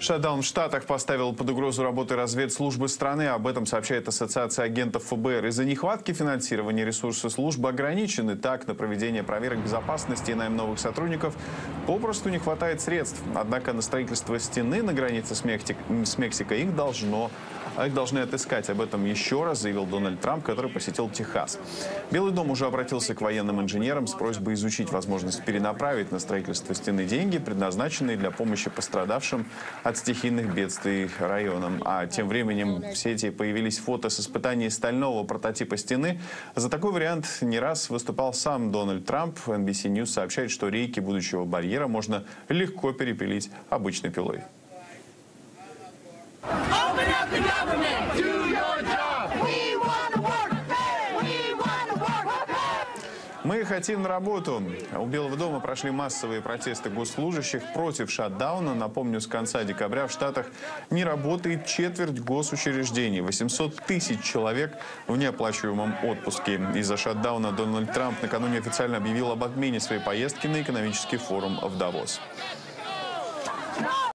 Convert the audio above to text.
Шатдаун в Штатах поставил под угрозу работы разведслужбы страны. Об этом сообщает Ассоциация агентов ФБР. Из-за нехватки финансирования ресурсы службы ограничены. Так, на проведение проверок безопасности и найм новых сотрудников попросту не хватает средств. Однако на строительство стены на границе с Мексикой их должны отыскать. Об этом еще раз заявил Дональд Трамп, который посетил Техас. Белый дом уже обратился к военным инженерам с просьбой изучить возможность перенаправить на строительство стены деньги, предназначенные для помощи пострадавшим от стихийных бедствий районам. А тем временем в сети появились фото с испытаний стального прототипа стены. За такой вариант не раз выступал сам Дональд Трамп. NBC News сообщает, что рейки будущего барьера можно легко перепилить обычной пилой. Мы хотим работу. У Белого дома прошли массовые протесты госслужащих против шатдауна. Напомню, с конца декабря в Штатах не работает четверть госучреждений. 800 тысяч человек в неоплачиваемом отпуске. Из-за шатдауна Дональд Трамп накануне официально объявил об отмене своей поездки на экономический форум в Давос.